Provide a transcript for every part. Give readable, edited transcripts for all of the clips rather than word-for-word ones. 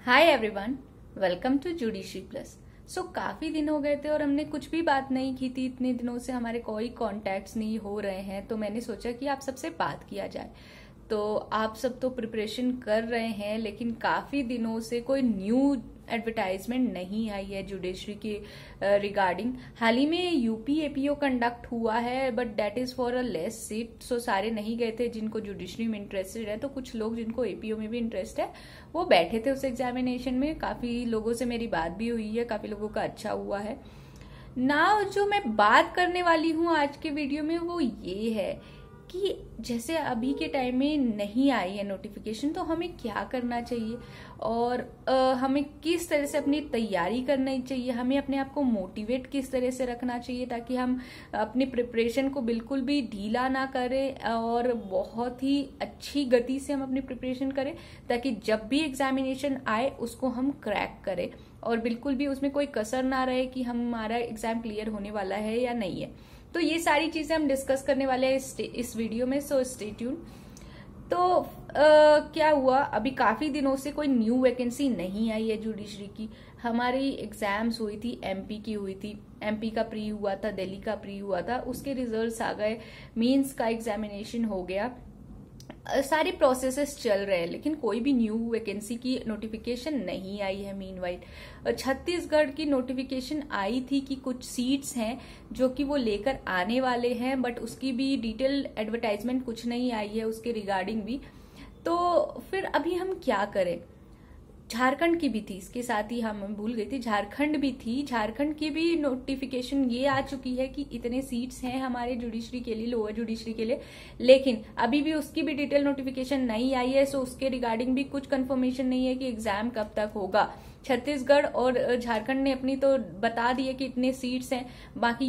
Hi everyone, welcome to judiciary plus. काफी दिन हो गए थे और हमने कुछ भी बात नहीं की थी। इतने दिनों से हमारे कोई कॉन्टैक्ट्स नहीं हो रहे हैं, तो मैंने सोचा कि आप सबसे बात किया जाए। तो आप सब तो प्रिपरेशन कर रहे हैं, लेकिन काफी दिनों से कोई न्यू एडवर्टाइजमेंट नहीं आई है जुडिशरी के रिगार्डिंग। हाल ही में यूपी एपीओ कंडक्ट हुआ है, but that is for a less seat. सारे नहीं गए थे जिनको जुडिशरी में इंटरेस्टेड है। तो कुछ लोग जिनको एपीओ में भी इंटरेस्ट है वो बैठे थे उस एग्जामिनेशन में। काफी लोगों से मेरी बात भी हुई है, काफी लोगों का अच्छा हुआ है ना। जो मैं बात करने वाली हूँ आज के वीडियो में वो ये है कि जैसे अभी के टाइम में नहीं आई है नोटिफिकेशन, तो हमें क्या करना चाहिए और हमें किस तरह से अपनी तैयारी करनी चाहिए, हमें अपने आप को मोटिवेट किस तरह से रखना चाहिए ताकि हम अपनी प्रिपरेशन को बिल्कुल भी ढीला ना करें और बहुत ही अच्छी गति से हम अपनी प्रिपरेशन करें, ताकि जब भी एग्जामिनेशन आए उसको हम क्रैक करें और बिल्कुल भी उसमें कोई कसर ना रहे कि हमारा एग्जाम क्लियर होने वाला है या नहीं है। तो ये सारी चीजें हम डिस्कस करने वाले हैं इस वीडियो में, सो स्टे ट्यून। तो क्या हुआ, अभी काफी दिनों से कोई न्यू वैकेंसी नहीं आई है जुडिशरी की। हमारी एग्जाम्स हुई थी, एमपी की हुई थी, एमपी का प्री हुआ था, दिल्ली का प्री हुआ था, उसके रिजल्ट्स आ गए, मेंस का एग्जामिनेशन हो गया, सारे प्रोसेसेस चल रहे हैं, लेकिन कोई भी न्यू वैकेंसी की नोटिफिकेशन नहीं आई है। मीनवाइल छत्तीसगढ़ की नोटिफिकेशन आई थी कि कुछ सीट्स हैं जो कि वो लेकर आने वाले हैं, बट उसकी भी डिटेल एडवर्टाइजमेंट कुछ नहीं आई है उसके रिगार्डिंग भी। तो फिर अभी हम क्या करें। झारखंड की भी थी, इसके साथ ही हम भूल गई थी, झारखंड भी थी। झारखंड की भी नोटिफिकेशन ये आ चुकी है कि इतने सीट्स हैं हमारे जुडिशरी के लिए, लोअर जुडिशरी के लिए, लेकिन अभी भी उसकी भी डिटेल नोटिफिकेशन नहीं आई है। सो उसके रिगार्डिंग भी कुछ कंफर्मेशन नहीं है कि एग्जाम कब तक होगा। छत्तीसगढ़ और झारखंड ने अपनी तो बता दी है कि इतने सीट्स हैं, बाकी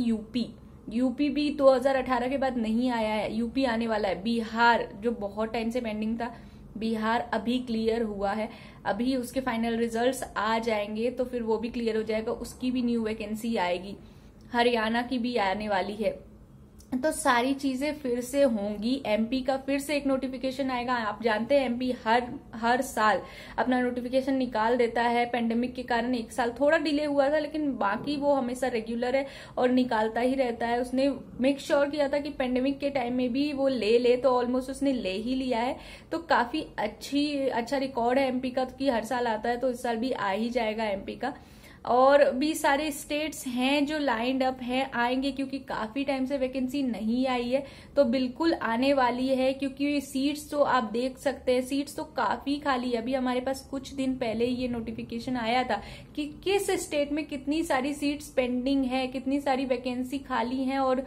यूपी भी 2018 के बाद नहीं आया है, यूपी आने वाला है। बिहार जो बहुत टाइम से पेंडिंग था, बिहार अभी क्लियर हुआ है, अभी उसके फाइनल रिजल्ट्स आ जाएंगे तो फिर वो भी क्लियर हो जाएगा, उसकी भी न्यू वैकेंसी आएगी। हरियाणा की भी आने वाली है। तो सारी चीजें फिर से होंगी। एमपी का फिर से एक नोटिफिकेशन आएगा। आप जानते हैं एमपी हर साल अपना नोटिफिकेशन निकाल देता है। पेंडेमिक के कारण एक साल थोड़ा डिले हुआ था, लेकिन बाकी वो हमेशा रेगुलर है और निकालता ही रहता है। उसने मेक श्योर किया था कि पेंडेमिक के टाइम में भी वो ले तो ऑलमोस्ट उसने ले ही लिया है। तो काफी अच्छा रिकॉर्ड है एमपी का कि हर साल आता है, तो इस साल भी आ ही जाएगा एमपी का। और भी सारे स्टेट्स हैं जो लाइंड अप हैं, आएंगे, क्योंकि काफी टाइम से वैकेंसी नहीं आई है, तो बिल्कुल आने वाली है। क्योंकि सीट्स तो आप देख सकते हैं, सीट्स तो काफी खाली है। अभी हमारे पास कुछ दिन पहले ये नोटिफिकेशन आया था कि किस स्टेट में कितनी सारी सीट्स पेंडिंग है, कितनी सारी वैकेंसी खाली है और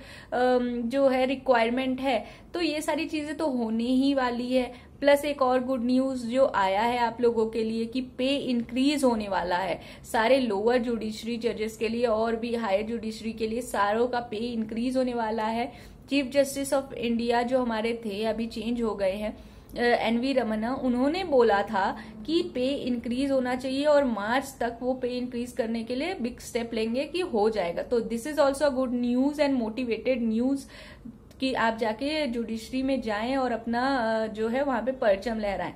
जो है रिक्वायरमेंट है। तो ये सारी चीजें तो होने ही वाली है। प्लस एक और गुड न्यूज जो आया है आप लोगों के लिए कि पे इंक्रीज होने वाला है सारे लोअर जुडिशरी जजेस के लिए और भी हायर जुडिशरी के लिए, सारों का पे इंक्रीज होने वाला है। चीफ जस्टिस ऑफ इंडिया जो हमारे थे अभी चेंज हो गए हैं, एनवी रमन्ना, उन्होंने बोला था कि पे इंक्रीज होना चाहिए और मार्च तक वो पे इंक्रीज करने के लिए बिग स्टेप लेंगे कि हो जाएगा। तो this is also good news and motivated news कि आप जाके जुडिशरी में जाएं और अपना जो है वहां पे परचम लहराएं।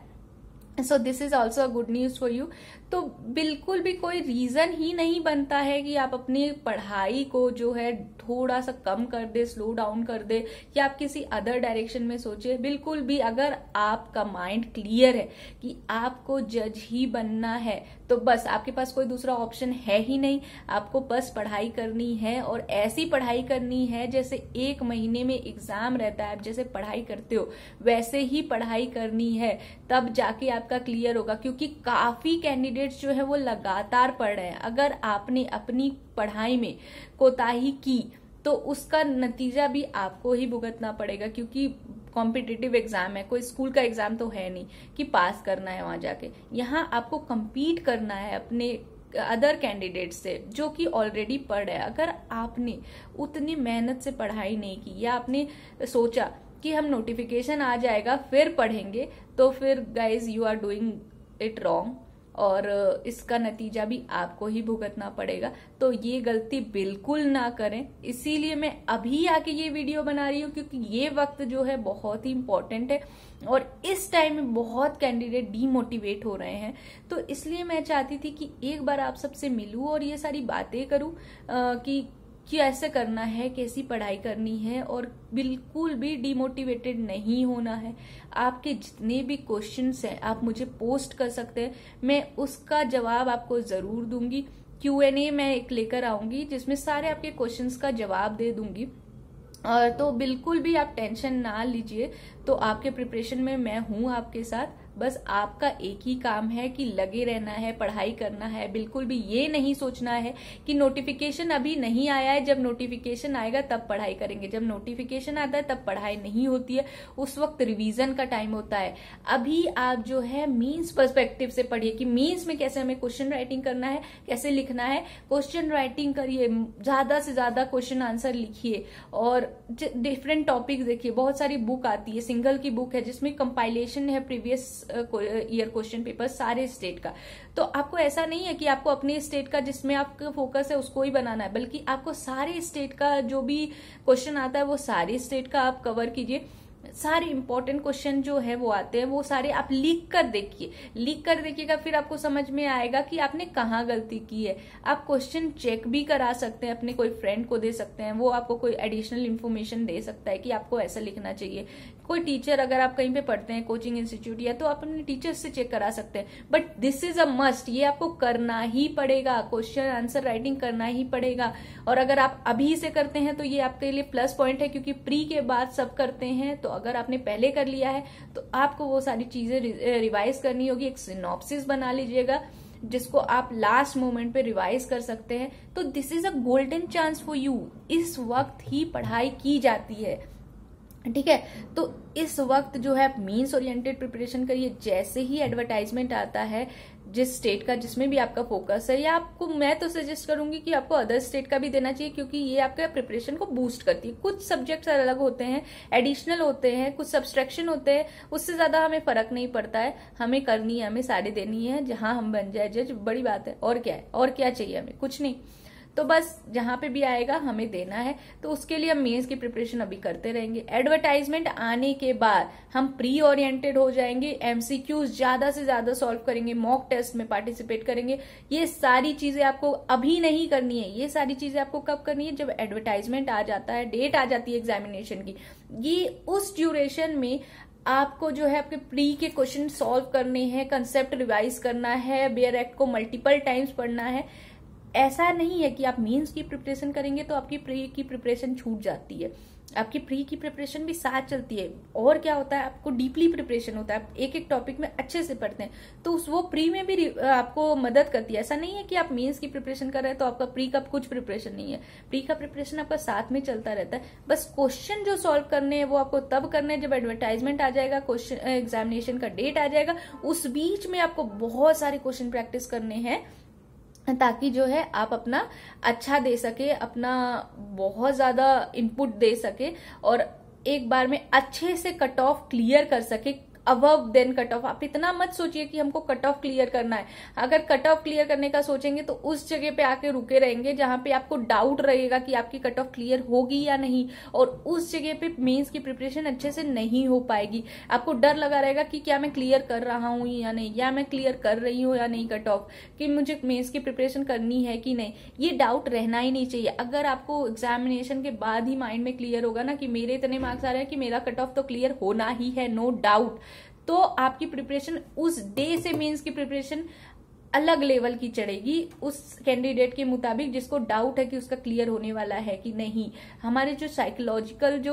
So this is also good news for you. तो बिल्कुल भी कोई रीजन ही नहीं बनता है कि आप अपनी पढ़ाई को जो है थोड़ा सा कम कर दे, स्लो डाउन कर दे, या आप किसी अदर डायरेक्शन में सोचे। बिल्कुल भी, अगर आपका माइंड क्लियर है कि आपको जज ही बनना है, तो बस आपके पास कोई दूसरा ऑप्शन है ही नहीं। आपको बस पढ़ाई करनी है और ऐसी पढ़ाई करनी है जैसे 1 महीने में एग्जाम रहता है, आप जैसे पढ़ाई करते हो वैसे ही पढ़ाई करनी है, तब जाके आपका क्लियर होगा। क्योंकि काफी कैंडिडेट्स जो है वो लगातार पढ़ रहे हैं। अगर आपने अपनी पढ़ाई में कोताही की तो उसका नतीजा भी आपको ही भुगतना पड़ेगा, क्योंकि कॉम्पिटिटिव एग्जाम है, कोई स्कूल का एग्जाम तो है नहीं कि पास करना है वहां जाके। यहाँ आपको compete करना है अपने अदर कैंडिडेट से जो कि ऑलरेडी पढ़ रहे हैं। अगर आपने उतनी मेहनत से पढ़ाई नहीं की या आपने सोचा कि हम नोटिफिकेशन आ जाएगा फिर पढ़ेंगे, तो फिर guys you are doing it wrong. और इसका नतीजा भी आपको ही भुगतना पड़ेगा। तो ये गलती बिल्कुल ना करें, इसीलिए मैं अभी आके ये वीडियो बना रही हूँ, क्योंकि ये वक्त जो है बहुत ही इंपॉर्टेंट है और इस टाइम में बहुत कैंडिडेट डीमोटिवेट हो रहे हैं। तो इसलिए मैं चाहती थी कि एक बार आप सबसे मिलूं और ये सारी बातें करूं कि ऐसे करना है, कैसी पढ़ाई करनी है, और बिल्कुल भी डिमोटिवेटेड नहीं होना है। आपके जितने भी क्वेश्चंस हैं आप मुझे पोस्ट कर सकते हैं, मैं उसका जवाब आपको जरूर दूंगी। Q&A मैं एक लेकर आऊंगी जिसमें सारे आपके क्वेश्चंस का जवाब दे दूंगी। और तो बिल्कुल भी आप टेंशन ना लीजिए। तो आपके प्रिपरेशन में मैं हूं आपके साथ, बस आपका एक ही काम है कि लगे रहना है, पढ़ाई करना है। बिल्कुल भी ये नहीं सोचना है कि नोटिफिकेशन अभी नहीं आया है, जब नोटिफिकेशन आएगा तब पढ़ाई करेंगे। जब नोटिफिकेशन आता है तब पढ़ाई नहीं होती है, उस वक्त रिवीजन का टाइम होता है। अभी आप जो है मीन्स पर्सपेक्टिव से पढ़िए कि मीन्स में कैसे हमें क्वेश्चन राइटिंग करना है, कैसे लिखना है। क्वेश्चन राइटिंग करिए, ज्यादा से ज्यादा क्वेश्चन आंसर लिखिए और डिफरेंट टॉपिक देखिए। बहुत सारी बुक आती है, सिंगल की बुक है जिसमें कंपाइलेशन है प्रीवियस ईयर क्वेश्चन पेपर सारे स्टेट का। तो आपको ऐसा नहीं है कि आपको अपने स्टेट का जिसमें आपका फोकस है उसको ही बनाना है, बल्कि आपको सारे स्टेट का जो भी क्वेश्चन आता है वो सारे स्टेट का आप कवर कीजिए। सारे इंपॉर्टेंट क्वेश्चन जो है वो आते हैं, वो सारे आप लिख कर देखिए। लिख कर देखिएगा, फिर आपको समझ में आएगा कि आपने कहाँ गलती की है। आप क्वेश्चन चेक भी करा सकते हैं, अपने कोई फ्रेंड को दे सकते हैं, वो आपको कोई एडिशनल इन्फॉर्मेशन दे सकता है कि आपको ऐसा लिखना चाहिए। कोई टीचर, अगर आप कहीं पे पढ़ते हैं कोचिंग इंस्टीट्यूट या, तो आप अपने टीचर से चेक करा सकते हैं। But this is a must, ये आपको करना ही पड़ेगा, क्वेश्चन आंसर राइटिंग करना ही पड़ेगा। और अगर आप अभी से करते हैं तो ये आपके लिए प्लस पॉइंट है, क्योंकि प्री के बाद सब करते हैं। तो अगर आपने पहले कर लिया है तो आपको वो सारी चीजें रिवाइज करनी होगी। एक सिनॉप्सिस बना लीजिएगा जिसको आप लास्ट मोमेंट पे रिवाइज कर सकते हैं। तो this is a golden chance for you. इस वक्त ही पढ़ाई की जाती है, ठीक है। तो इस वक्त जो है आप मीन्स ओरिएंटेड प्रिपरेशन करिए। जैसे ही एडवर्टाइजमेंट आता है जिस स्टेट का जिसमें भी आपका फोकस है, या आपको मैं तो सजेस्ट करूंगी कि आपको अदर स्टेट का भी देना चाहिए, क्योंकि ये आपके प्रिपरेशन को बूस्ट करती है। कुछ सब्जेक्ट्स अलग होते हैं, एडिशनल होते हैं, कुछ सब्सट्रैक्शन होते हैं, उससे ज्यादा हमें फर्क नहीं पड़ता है। हमें करनी है, हमें साड़ी देनी है, जहां हम बन जाए जज, बड़ी बात है। और क्या है, और क्या चाहिए हमें, कुछ नहीं। तो बस जहां पे भी आएगा हमें देना है। तो उसके लिए हम मेंस की प्रिपरेशन अभी करते रहेंगे। एडवर्टाइजमेंट आने के बाद हम प्री ओरिएंटेड हो जाएंगे, एमसीक्यूज ज्यादा से ज्यादा सॉल्व करेंगे, मॉक टेस्ट में पार्टिसिपेट करेंगे। ये सारी चीजें आपको अभी नहीं करनी है, ये सारी चीजें आपको कब करनी है, जब एडवर्टाइजमेंट आ जाता है, डेट आ जाती है एग्जामिनेशन की। ये उस ड्यूरेशन में आपको जो है आपके प्री के क्वेश्चन सॉल्व करने हैं, कंसेप्ट रिवाइज करना है, बेयर एक्ट को मल्टीपल टाइम्स पढ़ना है। ऐसा नहीं है कि आप मीन्स की प्रिपरेशन करेंगे तो आपकी प्री की प्रिपरेशन छूट जाती है। आपकी प्री की प्रिपरेशन भी साथ चलती है। और क्या होता है, आपको डीपली प्रिपरेशन होता है, आप एक एक टॉपिक में अच्छे से पढ़ते हैं, तो वो प्री में भी आपको मदद करती है। ऐसा नहीं है कि आप मेंस की प्रिपरेशन कर रहे हैं तो आपका प्री का कुछ प्रिपरेशन नहीं है। प्री का प्रिपरेशन आपका साथ में चलता रहता है। बस क्वेश्चन जो सॉल्व करने हैं वो आपको तब करने हैं जब एडवर्टाइजमेंट आ जाएगा, क्वेश्चन एग्जामिनेशन का डेट आ जाएगा। उस बीच में आपको बहुत सारे क्वेश्चन प्रैक्टिस करने हैं, ताकि जो है आप अपना अच्छा दे सके, अपना बहुत ज्यादा इनपुट दे सके और एक बार में अच्छे से कट ऑफ क्लियर कर सके। Above then cut off. आप इतना मत सोचिए कि हमको कट ऑफ क्लियर करना है। अगर कट ऑफ क्लियर करने का सोचेंगे तो उस जगह पे आके रुके रहेंगे जहां पे आपको डाउट रहेगा कि आपकी कट ऑफ क्लियर होगी या नहीं, और उस जगह पे मेंस की प्रिपरेशन अच्छे से नहीं हो पाएगी। आपको डर लगा रहेगा कि क्या मैं क्लियर कर रहा हूं या नहीं, या मैं क्लियर कर रही हूं या नहीं कट ऑफ, कि मुझे मेंस की प्रिपरेशन करनी है कि नहीं। ये डाउट रहना ही नहीं चाहिए। अगर आपको एग्जामिनेशन के बाद ही माइंड में क्लियर होगा ना कि मेरे इतने मार्क्स आ रहे हैं कि मेरा कट ऑफ तो क्लियर होना ही है, नो डाउट, तो आपकी प्रिपरेशन उस डे से मेंस की प्रिपरेशन अलग लेवल की चढ़ेगी उस कैंडिडेट के मुताबिक जिसको डाउट है कि उसका क्लियर होने वाला है कि नहीं। हमारे जो साइकोलॉजिकल जो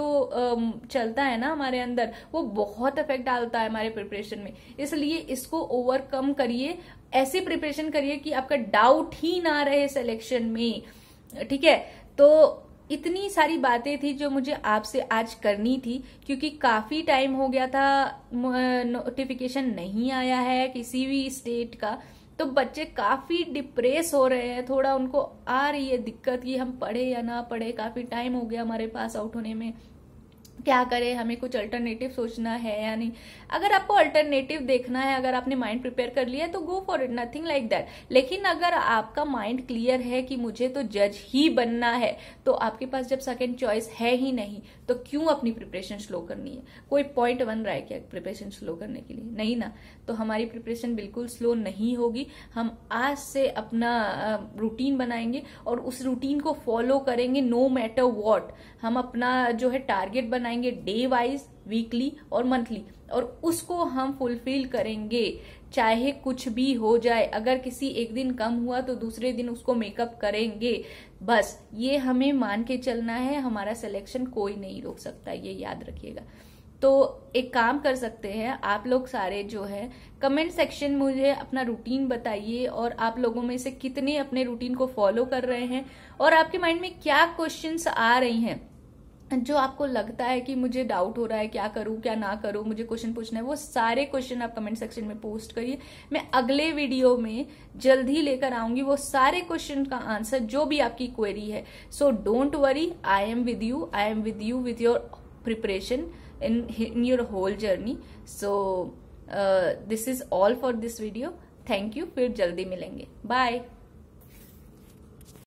चलता है ना हमारे अंदर, वो बहुत इफेक्ट डालता है हमारे प्रिपरेशन में। इसलिए इसको ओवरकम करिए, ऐसी प्रिपरेशन करिए कि आपका डाउट ही ना रहे सिलेक्शन में, ठीक है। तो इतनी सारी बातें थी जो मुझे आपसे आज करनी थी, क्योंकि काफी टाइम हो गया था नोटिफिकेशन नहीं आया है किसी भी स्टेट का। तो बच्चे काफी डिप्रेस हो रहे हैं, थोड़ा उनको आ रही है दिक्कत कि हम पढ़े या ना पढ़े, काफी टाइम हो गया हमारे पास आउट होने में। क्या करें, हमें कुछ अल्टरनेटिव सोचना है या नहीं। अगर आपको अल्टरनेटिव देखना है, अगर आपने माइंड प्रिपेयर कर लिया है तो go for it, nothing like that. लेकिन अगर आपका माइंड क्लियर है कि मुझे तो जज ही बनना है, तो आपके पास जब सेकंड चॉइस है ही नहीं, तो क्यों अपनी प्रिपरेशन स्लो करनी है? कोई पॉइंट बन रहा है क्या प्रिपरेशन स्लो करने के लिए? नहीं ना। तो हमारी प्रिपरेशन बिल्कुल स्लो नहीं होगी। हम आज से अपना रूटीन बनाएंगे और उस रूटीन को फॉलो करेंगे नो मैटर व्हाट। हम अपना जो है टारगेट बनाएंगे डे वाइज, वीकली और मंथली, और उसको हम फुलफिल करेंगे चाहे कुछ भी हो जाए। अगर किसी एक दिन कम हुआ तो दूसरे दिन उसको मेकअप करेंगे। बस ये हमें मान के चलना है, हमारा सिलेक्शन कोई नहीं रोक सकता, ये याद रखिएगा। तो एक काम कर सकते हैं आप लोग सारे जो है, कमेंट सेक्शन मुझे अपना रूटीन बताइए और आप लोगों में से कितने अपने रूटीन को फॉलो कर रहे हैं, और आपके माइंड में क्या क्वेश्चंस आ रही हैं जो आपको लगता है कि मुझे डाउट हो रहा है, क्या करूं क्या ना करूं, मुझे क्वेश्चन पूछना है। वो सारे क्वेश्चन आप कमेंट सेक्शन में पोस्ट करिए। मैं अगले वीडियो में जल्द ही लेकर आऊंगी वो सारे क्वेश्चन का आंसर, जो भी आपकी क्वेरी है। So don't worry, I am with you, I am with you with your preparation in your whole journey. So this is all for this video. Thank you. फिर जल्दी मिलेंगे. Bye.